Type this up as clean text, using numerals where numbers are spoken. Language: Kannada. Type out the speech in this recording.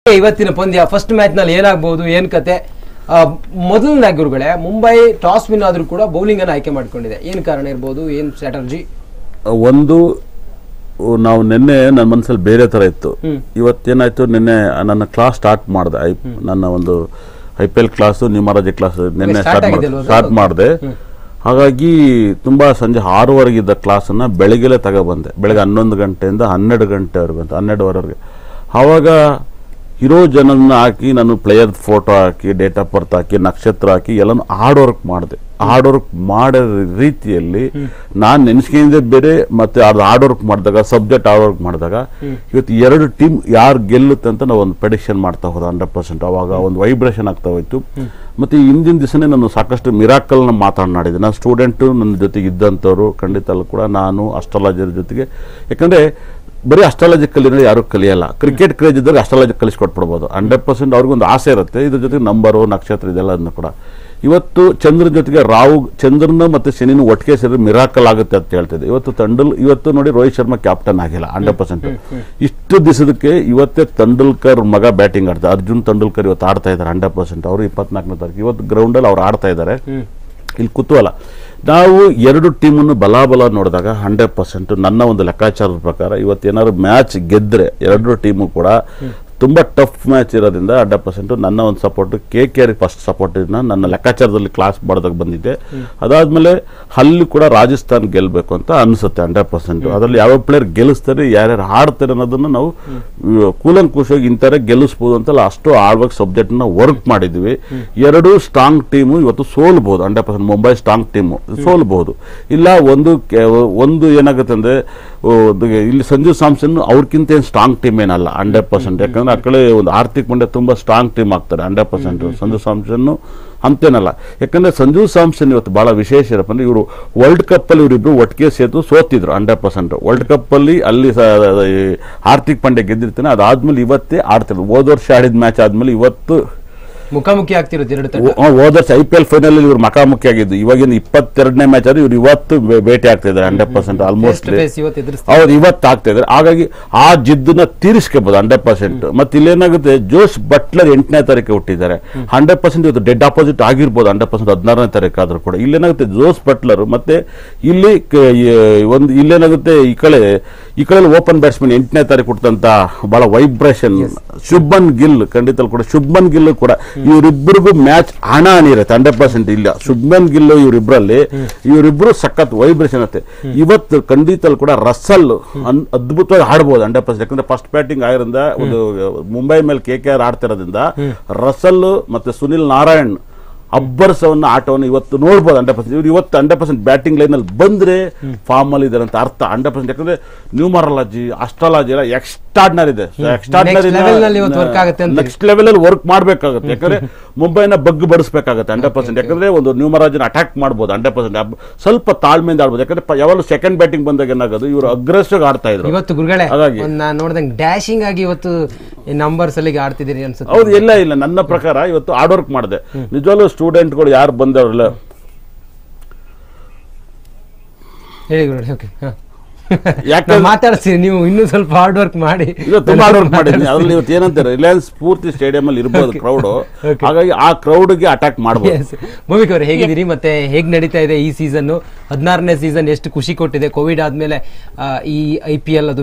ಇವತ್ತಿನ ಪಂದ್ಯ ಫಸ್ಟ್ ಮ್ಯಾಚ್ ನಲ್ಲಿ ಏನಾಗಬಹುದು ಏನ್ ಕತೆ? ಮೊದಲನೇ ಗುರುಗಳೇ, ಮುಂಬೈ ಟಾಸ್ ವಿನ್ ಆದ್ರೂ ಕೂಡ ಬೌಲಿಂಗ್ ಅನ್ನು ಆಯ್ಕೆ ಮಾಡ್ಕೊಂಡಿದೆ. ಏನ್ ಕಾರಣ ಇರಬಹುದು? ಏನ್ ಸ್ಟ್ರಾಟಜಿ? ಒಂದು ನಾವು ನಿನ್ನೆ ನನ್ನ ಮನಸ್ಸಲ್ಲಿ ಬೇರೆ ತರ ಇತ್ತು. ಇವತ್ತೇನಾಯ್ತು, ನಿನ್ನೆ ನನ್ನ ಕ್ಲಾಸ್ ಸ್ಟಾರ್ಟ್ ಮಾಡಿದೆ. ನನ್ನ ಒಂದು IPL ಕ್ಲಾಸ್, ನ್ಯೂಮರಾಲಜಿ ಕ್ಲಾಸ್ ನಿನ್ನೆ ಸ್ಟಾರ್ಟ್ ಮಾಡಿದೆ. ಹಾಗಾಗಿ ತುಂಬಾ ಸಂಜೆ 6:15 ಕ್ಲಾಸನ್ನ ಬೆಳಗ್ಗೆಲೆ ತಗೊಬಂದೆ. ಬೆಳಗ್ಗೆ 11 ಗಂಟೆಯಿಂದ 12 ಗಂಟೆವರೆಗೆ ಬಂತು, 12:30ವರೆಗೆ. ಆವಾಗ ಇರೋ ಜನನ್ನ ಹಾಕಿ ನಾನು ಪ್ಲೇಯರ್ ಫೋಟೋ ಹಾಕಿ, ಡೇಟ್ ಆಫ್ ಬರ್ತ್ ಹಾಕಿ, ನಕ್ಷತ್ರ ಹಾಕಿ ಎಲ್ಲಾನು ಹಾರ್ಡ್ ವರ್ಕ್ ಮಾಡಿದೆ. ಹಾರ್ಡ್ ವರ್ಕ್ ಮಾಡೋ ರೀತಿಯಲ್ಲಿ ನಾನು ನೆನೆಸ್ಕೊಂಡಿದ್ದೆ ಬೇರೆ, ಮತ್ತೆ ಅದು ಹಾರ್ಡ್ ವರ್ಕ್ ಮಾಡಿದಾಗ, ಸಬ್ಜೆಕ್ಟ್ ಹಾರ್ಡ್ ವರ್ಕ್ ಮಾಡಿದಾಗ ಇವತ್ತು 2 ಟೀಮ್ ಯಾರು ಗೆಲ್ಲುತ್ತೆ ಅಂತ ನಾವು ಒಂದು ಪ್ರೆಡಿಕ್ಷನ್ ಮಾಡ್ತಾ ಹೋದ 100%. ಅವಾಗ ಒಂದು ವೈಬ್ರೇಷನ್ ಆಗ್ತಾ ಹೋಯ್ತು. ಮತ್ತೆ ಹಿಂದಿನ ದಿವಸನೇ ನಾನು ಸಾಕಷ್ಟು ಮಿರಾಕಲ್ನ ಮಾತನಾಡಿದೆ. ನಾನು ಸ್ಟೂಡೆಂಟು, ನನ್ನ ಜೊತೆಗೆ ಇದ್ದಂಥವ್ರು ಖಂಡಿತ ಕೂಡ ನಾನು ಅಸ್ಟ್ರಾಲಜರ್ ಜೊತೆಗೆ, ಯಾಕಂದ್ರೆ ಬರೀ ಅಸ್ಟ್ರಾಲಜಿ ಕಲಿಯೋದು ಯಾರು ಕಲಿಯಲ್ಲ. ಕ್ರಿಕೆಟ್ ಕ್ರೇಜ್ ಇದ್ದರೆ ಅಸ್ಟ್ರಾಲಜಿ ಕಲಿಸ್ಕೊಟ್ಬಿಡ್ಬೋದು 100%. ಅವ್ರಿಗೊಂದು ಆಸೆ ಇರುತ್ತೆ. ಇದ್ರ ಜೊತೆಗೆ ನಂಬರು, ನಕ್ಷತ್ರ ಇದೆಲ್ಲದನ್ನು ಕೂಡ. ಇವತ್ತು ಚಂದ್ರನ ಜೊತೆಗೆ ಚಂದ್ರನ ಮತ್ತೆ ಶನಿನ ಒಟ್ಟಿಗೆ ಸೇರಿ ಮಿರಾಕಲ್ ಆಗುತ್ತೆ ಅಂತ ಹೇಳ್ತಿದ್ದೆ. ಇವತ್ತು ನೋಡಿ ರೋಹಿತ್ ಶರ್ಮಾ ಕ್ಯಾಪ್ಟನ್ ಆಗಿಲ್ಲ 100%. ಇಷ್ಟು ದಿವಸದಕ್ಕೆ ಇವತ್ತೇ ತೆಂಡೂಲ್ಕರ್ ಮಗ ಬ್ಯಾಟಿಂಗ್ ಆಡ್ತಾರೆ. ಅರ್ಜುನ್ ತೆಂಡೂಲ್ಕರ್ ಇವತ್ತು ಆಡ್ತಾ ಇದ್ದಾರೆ 100%. ಅವರು 24ನೇ ತಾರೀಕು ಇವತ್ತು ಗ್ರೌಂಡಲ್ಲಿ ಅವ್ರು ಆಡ್ತಾ ಇದ್ದಾರೆ. ಇಲ್ಲಿ ಕುತೂಹಲ, ನಾವು 2 ಟೀಮನ್ನು ಬಲಾಬಲ ನೋಡಿದಾಗ 100% ನನ್ನ ಒಂದು ಲೆಕ್ಕಾಚಾರದ ಪ್ರಕಾರ ಇವತ್ತೇನಾದ್ರು ಮ್ಯಾಚ್ ಗೆದ್ರೆ 2 ಟೀಮು ಕೂಡ ತುಂಬಾ ಟಫ್ ಮ್ಯಾಚ್ ಇರೋದ್ರಿಂದ 100% ನನ್ನ ಒಂದು ಸಪೋರ್ಟ್ KKR ಫಸ್ಟ್ ಸಪೋರ್ಟ್ ನನ್ನ ಲೆಕ್ಕಾಚಾರದಲ್ಲಿ ಕ್ಲಾಸ್ ಮಾಡಿದಾಗ ಬಂದಿದ್ದೆ. ಅದಾದ್ಮೇಲೆ ಅಲ್ಲಿ ಕೂಡ ರಾಜಸ್ಥಾನ್ ಗೆಲ್ಲಬೇಕು ಅಂತ ಅನ್ಸುತ್ತೆ 100%. ಅದರಲ್ಲಿ ಯಾವ ಪ್ಲೇಯರ್ ಗೆಲ್ಲಿಸ್ತಾರೆ, ಯಾರ್ಯಾರು ಆಡ್ತಾರೆ ಅನ್ನೋದನ್ನ ನಾವು ಕೂಲಂಕುಷವಾಗಿ ಇಂಥರ ಗೆಲ್ಲಿಸ್ಬೋದು ಅಂತ ಅಷ್ಟು ಆಳ್ವಾಗ ಸಬ್ಜೆಕ್ಟ್ ನ ವರ್ಕ್ ಮಾಡಿದ್ವಿ. 2 ಸ್ಟ್ರಾಂಗ್ ಟೀಮು ಇವತ್ತು ಸೋಲ್ಬಹುದು 100%. ಮುಂಬೈ ಸ್ಟ್ರಾಂಗ್ ಟೀಮು ಸೋಲ್ಬಹುದು. ಇಲ್ಲ ಒಂದು ಏನಾಗುತ್ತೆ ಅಂದ್ರೆ, ಇಲ್ಲಿ ಸಂಜು ಸ್ಯಾಮ್ಸನ್ ಅವ್ರಕ್ಕಿಂತ ಏನು ಸ್ಟ್ರಾಂಗ್ ಟೀಮ್ ಏನಲ್ಲ 100%. ಯಾಕಂದ್ರೆ ಆ ಕಡೆ ಒಂದು ಹಾರ್ದಿಕ್ ಪಾಂಡ್ಯ ತುಂಬಾ ಸ್ಟ್ರಾಂಗ್ ಟೀಮ್ ಆಗ್ತಾರೆ 100%. ಸಂಜು ಸ್ಯಾಮ್ಸನ್ ಅಂತೇನಲ್ಲ. ಯಾಕಂದ್ರೆ ಸಂಜು ಸ್ಯಾಮ್ಸನ್ ಇವತ್ತು ಬಹಳ ವಿಶೇಷ ಏನಪ್ಪ ಅಂದ್ರೆ, ಇವರು ವರ್ಲ್ಡ್ ಕಪ್ ಅಲ್ಲಿ ಇವರಿಬ್ರು ಒಟ್ಟಿಗೆ ಸೇತು ಸೋತಿದ್ರು 100%. ವರ್ಲ್ಡ್ ಕಪ್ ಅಲ್ಲಿ ಹಾರ್ದಿಕ್ ಪಾಂಡ್ಯ ಗೆದ್ದಿರ್ತಾನೆ. ಅದಾದ್ಮೇಲೆ ಇವತ್ತೇ ಆಡ್ತಾರೆ. ಹೋದ ವರ್ಷ ಆಡಿದ ಮ್ಯಾಚ್ ಆದ್ಮೇಲೆ ಇವತ್ತು ಮುಖಾಮುಖಿ ಆಗ್ತಿರೋದು 2 ತಂಡ. ಹೋದ ವರ್ಷ IPL ಫೈನಲ್ ಇವ್ರು ಮುಖಾಮುಖಿ ಆಗಿದ್ದು. ಇವಾಗಿನ 22ನೇ ಮ್ಯಾಚ್ ಆದ್ರೆ ಇವ್ರು ಇವತ್ತು ಭೇಟಿ ಆಗ್ತಾ ಇದ್ದಾರೆ 100%. ಆಲ್ಮೋಸ್ಟ್ ಅವ್ರು ಇವತ್ತು ಆಗ್ತಾ ಇದ್ದಾರೆ. ಹಾಗಾಗಿ ಆ ಜಿದ್ದನ್ನ ತೀರಿಸ್ಕೋಬಹುದು 100%. ಮತ್ತೆ ಇಲ್ಲೇನಾಗುತ್ತೆ, ಜೋಶ್ ಬಟ್ಲರ್ 8ನೇ ತಾರೀಕು ಹುಟ್ಟಿದ್ದಾರೆ 100%. ಇವತ್ತು ಡೆಡ್ ಆಪೋಸಿಟ್ ಆಗಿರ್ಬೋದು 100%. 16ನೇ ತಾರೀಕು ಆದ್ರೂ ಕೂಡ ಇಲ್ಲೇನಾಗುತ್ತೆ, ಜೋಶ್ ಬಟ್ಲರ್ ಮತ್ತೆ ಇಲ್ಲೇನಾಗುತ್ತೆ, ಈ ಕಡೆ ಓಪನ್ ಬ್ಯಾಟ್ಸ್ಮನ್ 8ನೇ ತಾರೀಕು ಹುಟ್ಟಂತ ಬಹಳ ವೈಬ್ರೇಷನ್ ಶುಭ್ಮನ್ ಗಿಲ್. ಖಂಡಿತ ಕೂಡ ಶುಭ್ಮನ್ ಗಿಲ್ ಕೂಡ ಇವರಿಬ್ಬರಿಗೂ ಮ್ಯಾಚ್ ಹಣ ಇರುತ್ತೆ 100%. ಇಲ್ಲ, ಶುಭ್ಮನ್ ಗಿಲ್ ಇವರಿಬ್ರು ಸಖತ್ ವೈಬ್ರೇಷನ್ ಇರುತ್ತೆ. ಇವತ್ತು ಖಂಡಿತ ಕೂಡ ರಸಲ್ ಅದ್ಭುತವಾಗಿ ಆಡ್ಬೋದು 100%. ಯಾಕಂದ್ರೆ ಫಸ್ಟ್ ಬ್ಯಾಟಿಂಗ್ ಆಗಿರೋದ್ರಿಂದ, ಒಂದು ಮುಂಬೈ ಮೇಲೆ KKR ಆಡ್ತಿರೋದ್ರಿಂದ ರಸಲ್ ಮತ್ತೆ ಸುನಿಲ್ ನಾರಾಯಣ್ ಅಬ್ಬರಸವನ್ನ ಆಟವನ್ನು ಇವತ್ತು ನೋಡ್ಬೋದು 100%. ಇವ್ರು ಇವತ್ತು 100% ಬ್ಯಾಟಿಂಗ್ ಲೈನ್ ಅಲ್ಲಿ ಬಂದ್ರೆ ಫಾರ್ಮ್ ಅಲ್ಲಿ ಇದಾರೆ ಅಂತ ಅರ್ಥ 100%. ಯಾಕಂದ್ರೆ ನ್ಯೂಮರಾಲಜಿ, ಅಸ್ಟ್ರಾಲಜಿ ಎಲ್ಲ ಎಕ್ಸ್ಟ್ರಾರ್ಡಿನರಿ ಇದೆ. ನೆಕ್ಸ್ಟ್ ಲೆವೆಲ್ ಅಲ್ಲಿ ವರ್ಕ್ ಮಾಡ್ಬೇಕಾಗುತ್ತೆ. ಯಾಕಂದ್ರೆ ಮುಂಬೈನ ಬಡಿಸ್ಬೇಕಾಗುತ್ತೆ 100%. ಯಾಕಂದ್ರೆ ಒಂದು ನ್ಯೂಮರಾಲಜಿನ ಅಟ್ಯಾಕ್ ಮಾಡ್ಬೋದು 100%. ಸ್ವಲ್ಪ ತಾಳ್ಮೆಯಿಂದ ಆಡ್ಬೋದು. ಯಾಕಂದ್ರೆ ಯಾವಾಗಲೂ ಸೆಕೆಂಡ್ ಬ್ಯಾಟಿಂಗ್ ಬಂದಾಗ ಏನಾಗೋದು, ಇವರು ಅಗ್ರೆಸಿವ್ ಆಡ್ತಾ ಇದ್ರು. ಇವತ್ತು ಗುರುಗಳೇ ನೋಡಿದಂಗೆ ಡ್ಯಾಶಿಂಗ್ ಆಗಿ ಇವತ್ತು ನಂಬರ್ಸ್ ಅಲ್ಲಿ ಆಡ್ತಿದ್ದೀರಿ ಅನ್ಸುತ್ತೆ. ಹೌದು, ಇಲ್ಲ ನನ್ನ ಪ್ರಕಾರ ಇವತ್ತು ಹಾರ್ಡ್ ವರ್ಕ್ ಮಾಡಿದೆ ನಿಜವಾಗ್ಲೂ. ಸ್ಟೂಡೆಂಟ್ಗಳು ಯಾರು ಬಂದವ್ರಲ್ಲ ಮಾತಾಡ್ತೀರಿ ನೀವು, ಇನ್ನೂ ಸ್ವಲ್ಪ ಹಾರ್ಡ್ ವರ್ಕ್ ಮಾಡಿ. ತುಂಬಾ ಹಾರ್ಡ್ ವರ್ಕ್ ಮಾಡಿದ್ವಿ. ಅದ್ರಲ್ಲಿ ಇವತ್ತು ಏನಂತಾರೆ, ರಿಲಯನ್ಸ್ ಪೂರ್ತಿ ಸ್ಟೇಡಿಯಂ ಅಲ್ಲಿ ಇರ್ಬೋದು ಕ್ರೌಡ್. ಹಾಗಾಗಿ ಆ ಕ್ರೌಡ್ಗೆ ಅಟ್ಯಾಕ್ ಮಾಡಬಹುದು. ಭೂಮಿಕ್ ಅವರು ಹೇಗಿದ್ದೀರಿ? ಮತ್ತೆ ಹೇಗ್ ನಡೀತಾ ಇದೆ ಈ ಸೀಸನ್? 16ನೇ ಸೀಸನ್ ಎಷ್ಟು ಖುಷಿ ಕೊಟ್ಟಿದೆ? ಕೋವಿಡ್ ಆದ್ಮೇಲೆ ಈ IPL ಅದು